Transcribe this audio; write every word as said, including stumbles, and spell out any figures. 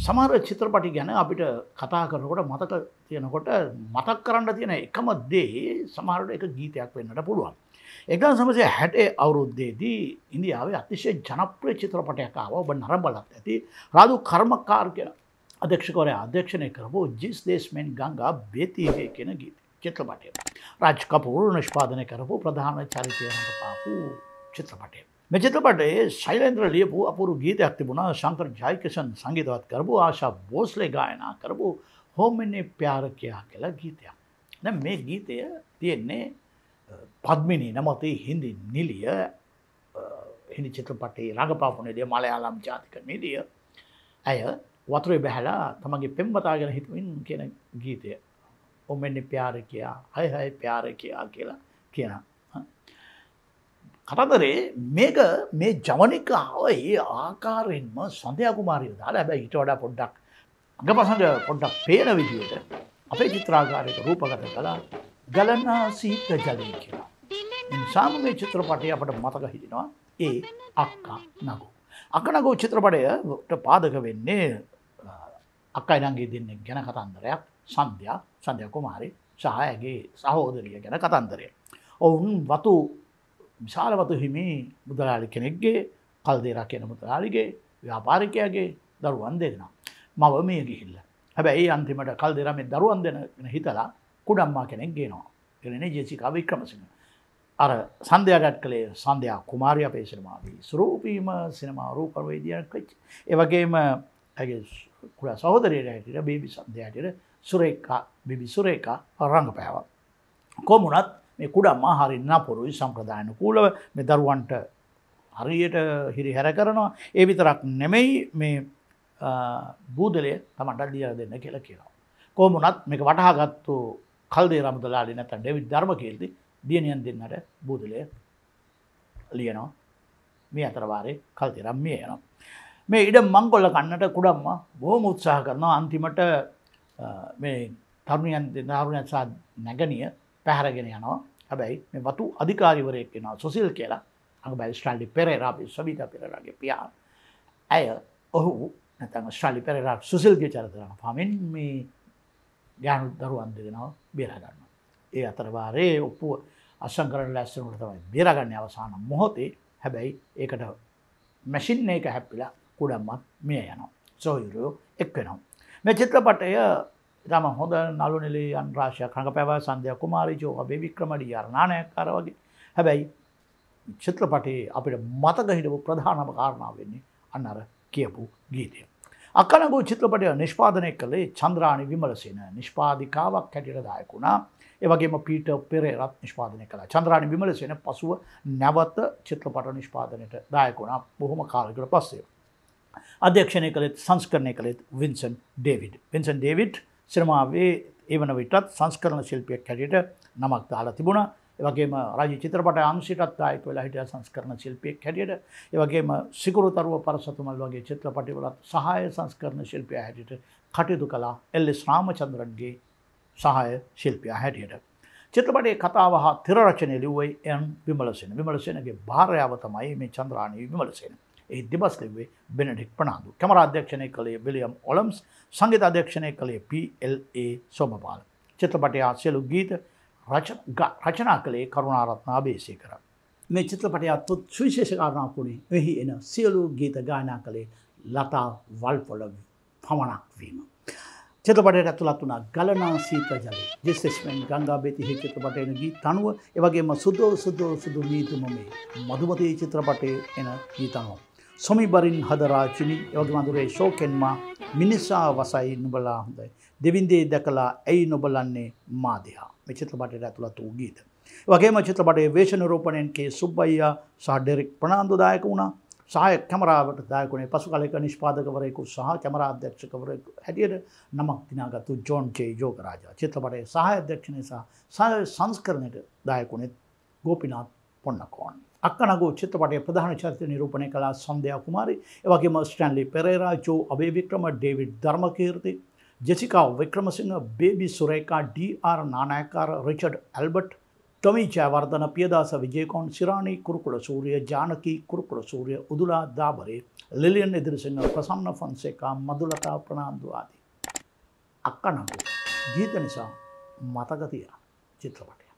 සමහර චිත්‍රපටි ගැන අපිට කතා කරනකොට මතක තියෙනකොට මතක් කරන්න තියෙන එකම දේ සමහරවිට එක ගීතයක් වෙන්නට පුළුවන්. එක්දාස් නවසිය හැට අවුරුද්දේදී ඉන්දියාවේ අතිශය ජනප්‍රිය චිත්‍රපටයක් ආවා. ඔබ නරඹලත් ඇති. රාදු කර්මකාර කියන අධ්‍යක්ෂකවරයා අධ්‍යක්ෂණය කරපු जिस देश में गंगा बहती है කියන ගීත චිත්‍රපටය. රාජ් කපූර් නිෂ්පාදනය කරපු ප්‍රධාන චරිතය රඟපාපු චිත්‍රපටය. මේ චිත්‍රපටයේ ශෛලේන්ද්‍ර ලියපු අපූර්ව ගීතයක් තිබුණා. ශංකර් ජයකිෂන් සංගීතවත් කරපු ආශා භෝස්ලේ ගායනා කරපු "हो मैंने प्यार किया" කියලා ගීතයක්. දැන් මේ ගීතය තියෙන්නේ පද්මිනී නමතේ හින්දි නිලිය හින්දි චිත්‍රපටයේ රඟපාපු නිලිය මලයාලම් ජාතික නිලිය. ඇය වතුරේ බහැලා තමගේ පෙම්වතා ගැන හිතමින් කියන ගීතය "ओ मैंने प्यार किया हाय हाय प्यार किया" කියලා කියන කතන්දරේ මේක මේ ජවනිකාව ඒ ආකාරයෙන්ම සන්ධ්‍යා කුමාරිය දාලා හැබැයි ඊට වඩා පොඩ්ඩක් අඟපසඟ පොඩ්ඩක් පේන විදිහට අපේ චිත්‍රාගාරයක රූපගත කළා ගලනා සීත ජලය කියලා. ඉන්සාම මේ චිත්‍රපටය අපට මතක හිටිනවා ඒ අක්කා නගෝ. අක්කා නගෝ චිත්‍රපටයට පාදක වෙන්නේ අක්කයි නංගි දෙන්නෙක් ගැන කතන්දරයක්. සන්ධ්‍යා සන්ධ්‍යා කුමාරි සහ ඇගේ සහෝදරිය ගැන කතන්දරය. ඔවුන් වතු විශාල වතු හිමි මුදලාලි කෙනෙක්ගේ කල්දේරා කියන මුදලාලිගේ ව්‍යාපාරිකයාගේ දරුවන් දෙදෙනා. මව මිය ගිහිල්ලා. හැබැයි අන්තිමට කල්දේරා මේ දරුවන් දෙන හිතලා කුඩම්මා කෙනෙක් ගේනවා. එන්නේ ජෙසිකා වික්‍රමසිංහ. අර සන්ධ්‍යාට කලේ සන්ධ්‍යා කුමාරිය අපේ සිනමාවේ ස්වරූපීම සිනමා රූපවේදියක් වෙච්ච. ඒ වගේම ඇගේ කුඩා සහෝදරියට හැටියට බේබි සන්ධ්‍යාට සුරේඛා බේබි සුරේඛා රංගපෑවා. කොමුණත් මේ කුඩම්මා හරි නපුරුයි සම්ප්‍රදායනුකූලව මේ දරුවන්ට හරියට හිරිහැර කරනවා. ඒ විතරක් නෙමෙයි මේ බූදලය තමන්ට ලියලා දෙන්න කියලා කියනවා. කොමුණත් මේක වටහාගත්තු කල්දේරා මුදලාලි නැත්නම් ඩේවිඩ් ධර්මකීර්ති දියණියන් දෙන්නට බූදලය ලියනවා. මේ අතර වාරේ කල්දේරා මිය යනවා. මේ ඉඩ මංගොල්ල කන්නට කුඩම්මා බොහොම උත්සාහ කරනවා. අන්තිමට මේ තරුණියන් දෙන්නාරුණන් සහ නැගණිය පැහැරගෙන යනවා. හැබැයි මේ වතු අධිකාරිවරයෙක් වෙනවා සොසිල් කියලා. අඟබැයි ස්ටැන්ලි පෙරේරා අපි සවිතා පෙරේරාගේ පියා. ඇය ඔහු නැත්නම් ස්ටැන්ලි පෙරේරා සොසිල්ගේ චරිතය පමින් මේ ගානු දරුවන් දෙදෙනාව බේරා ගන්නවා. ඒ අතර වාරේ ඔප්පුව අසං කරන ලැස්සනට තමයි බේරාගන්නේ අවසාන මොහොතේ. හැබැයි ඒකට මැෂින් එක හැප්පිලා කුඩම්මත් මිය යනවා. සොයුරෝ එක් වෙනවා. මේ චිත්‍රපටය ඉතාම හොඳ නළු නිළියන් රාශියක් රඟපෑවා. Sandhya Kumari Joe Abeywickrama D R Nanayakkara වගේ. හැබැයි චිත්‍රපටයේ අපිට මතක හිටපු ප්‍රධානම කාරණාව වෙන්නේ අන්න අර කියපු ගීතය. අක්කා නගෝ චිත්‍රපටය නිෂ්පාදනය කළේ චන්ද්‍රානි විමලසේන නිෂ්පාදිකාවක් හැටියට දායක වුණා. ඒ වගේම පීටර් පෙරේරාත් නිෂ්පාදනය කළා. චන්ද්‍රානි විමලසේන පසුව නැවත චිත්‍රපට නිෂ්පාදනයට දායක වුණා බොහොම කාලයකට පස්සේ. අධ්‍යක්ෂණය කළේත් සංස්කරණය කළේත් වින්සන්ට් ඩේවිඩ්. වින්සන්ට් ඩේවිඩ් සිනමාවේ ඒ වන විටත් සංස්කරණ ශිල්පියෙක් හැටියට නමක් දාලා තිබුණා. ඒ වගේම රාජ්‍ය චිත්‍රපට අංශයටත් දායක වෙලා හිටියා සංස්කරණ ශිල්පියෙක් හැටියට. ඒ වගේම සිකුරුතරුව පරසතුමල් වගේ චිත්‍රපටිවලත් සහාය සංස්කරණ ශිල්පියා හැටියට කටයුතු කළා. එල් එස් රාමචන්ද්‍රන්ගේ සහාය ශිල්පියා හැටියට. චිත්‍රපටයේ කතාව හා තිර රචනය ලිව්වේ එන් විමලසේන. විමලසේනගේ භාර්යාව තමයි මේ චන්ද්‍රානි විමලසේන. ඒ දිබස් ලිව්වේ බෙනඩික් ප්‍රනාන්දු. කැමරා අධ්‍යක්ෂණය කළේ විලියම් ඔලම්ස්. සංගීත අධ්‍යක්ෂණය කළේ පී එල් ඒ සෝමපාල. චිත්‍රපටයේ සියලු ගීත රචනා කළේ කරුණාරත්න අබේසේකර. මේ චිත්‍රපටය අත්වත් සුවිශේෂ කාරණාවක් වුණේ එහි එන සියලු ගීත ගායනා කළේ ලතා වල්පොල පමණක් වීම. චිත්‍රපටයට ඇතුළත් වුණා ගලනා සීත ජලය, जिस देश में गंगा बहती है චිත්‍රපටයේ ගීත අනුව, ඒ වගේම සුදෝ සුදෝ සුදු නීතුම මේ මధుමති චිත්‍රපටයේ එන ගීත අනුව. සොමිබරින් හදරාචිනි, ඒ වගේම අඳුරේ ශෝකෙන්මා මිනිසා වසයි නුඹලා හොඳයි, දෙවිඳේ දැකලා ඇයි නොබලන්නේ මා දිහා. මේ චිත්‍රපටයට ඇතුළත් වූ ගීත. ඒ වගේම චිත්‍රපටයේ වේශ නිරූපණයෙන් කේ සුබ්බයියා සහ ඩෙරික් ප්‍රනාන්දු දායක වුණා. සහායක කැමරාවට දායක වුණේ පසු කාලයක නිෂ්පාදකවරයෙකු සහ කැමරා අධ්‍යක්ෂකවරයෙකු හැටියට නමක් දිනාගත්තු ජෝන් ජේ යෝගරාජා. චිත්‍රපටයේ සහාය අධ්‍යක්ෂණය සහ සහාය සංස්කරණයට දායක වුණේ ගෝපිනාත් පොන්නකෝන්. අක්කා නගෝ චිත්‍රපටයේ ප්‍රධාන චරිත නිරූපණය කළ සන්ධ්‍යා කුමාරි, ඒ වගේම Stanley Perera, Joe Abeywickrama, David Dharmakeerthi, Jessica Wickramasinghe, baby Surekha, D R Nanayakkara, Richard Albert, DOMIE Jayawardena Piyadasa Wijekoon Shirani Kurukulasuriya Janaki Kurukulasuriya Udula Dabare Lilian Edirisinghe Prasanna Fonseka Madulatha Fernando ආදී අක්කා නගෝ ගීත නිසා මතක තියන චිත්‍රපටය.